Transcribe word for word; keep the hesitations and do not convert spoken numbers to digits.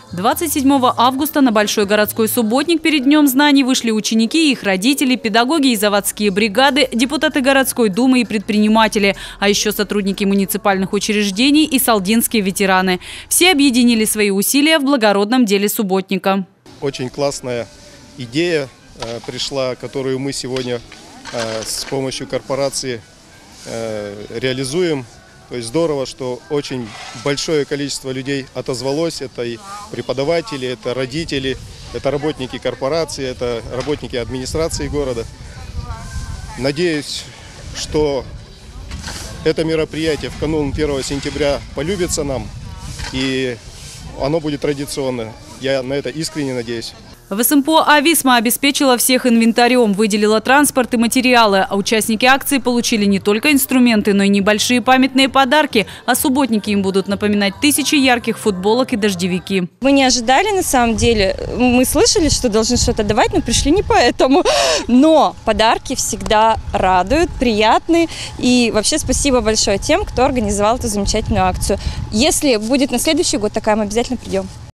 двадцать седьмого августа на Большой городской субботник перед Днем знаний вышли ученики, их родители, педагоги и заводские бригады, депутаты городской думы и предприниматели, а еще сотрудники муниципальных учреждений и салдинские ветераны. Все объединили свои усилия в благородном деле субботника. Очень классная идея э, пришла, которую мы сегодня э, с помощью корпорации э, реализуем. То есть здорово, что очень большое количество людей отозвалось. Это и преподаватели, это родители, это работники корпорации, это работники администрации города. Надеюсь, что это мероприятие в канун первого сентября полюбится нам, и оно будет традиционно. Я на это искренне надеюсь. В СМПО «Ависма» обеспечила всех инвентарем, выделила транспорт и материалы. А участники акции получили не только инструменты, но и небольшие памятные подарки. А субботники им будут напоминать тысячи ярких футболок и дождевики. Мы не ожидали, на самом деле. Мы слышали, что должны что-то давать, но пришли не поэтому. Но подарки всегда радуют, приятны. И вообще спасибо большое тем, кто организовал эту замечательную акцию. Если будет на следующий год такая, мы обязательно придем.